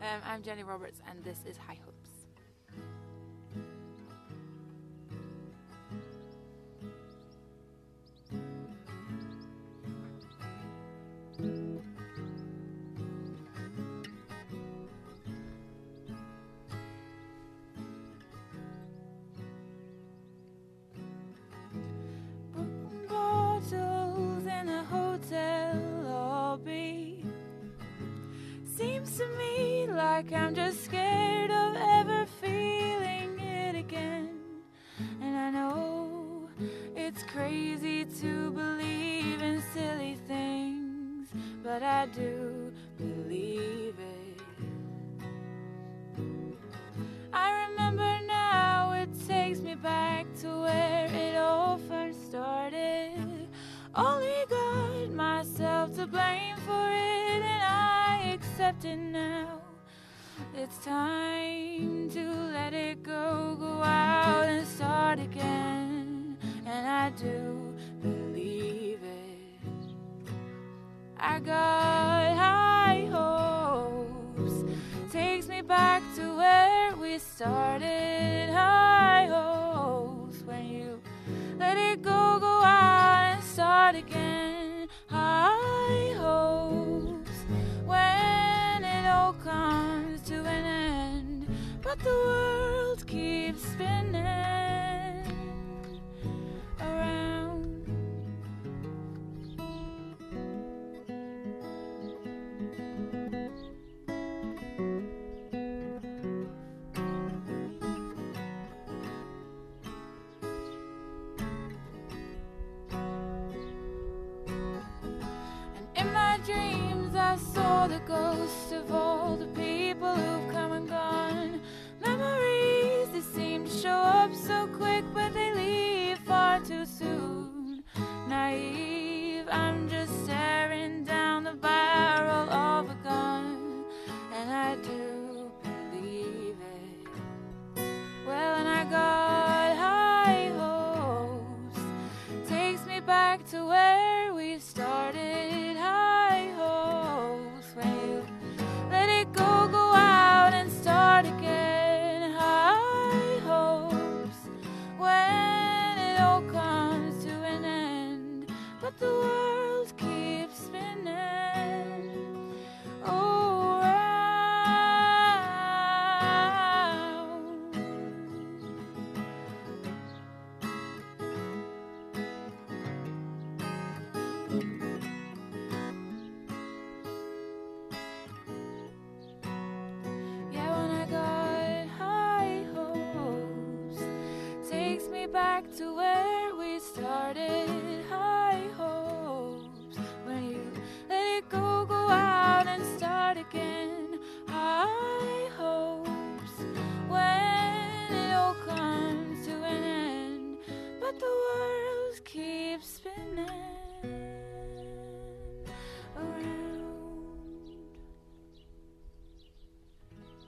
I'm Jenny Roberts, and this is High Hopes. Bottles in a hotel lobby. Seems to me like I'm just scared of ever feeling it again. And I know it's crazy to believe in silly things, but I do believe it. I remember now, it takes me back to where it all first started. Only got myself to blame for it, and I accept it now. It's time to let it go out and start again. And I do believe it. I got high hopes. Takes me back to where we started. High hopes. When you let it go out and start again. High hopes. When it all comes to an end, but the world keeps spinning around. In my dreams I saw the ghosts of all the people who've come and gone. Memories, they seem to show up so quick, but they leave far too soon. Naive, I'm just staring down the barrel of a gun, and I do believe it. Well, and I got high hopes. Takes me back to where we started. High hopes. When you let it go out and start again. High hopes. When it all comes to an end, but the world keeps spinning around. Yeah, when I got high hopes, takes me back to where we started. High hopes. When you let it go out and start again. High hopes. When it all comes to an end, but the world keeps spinning.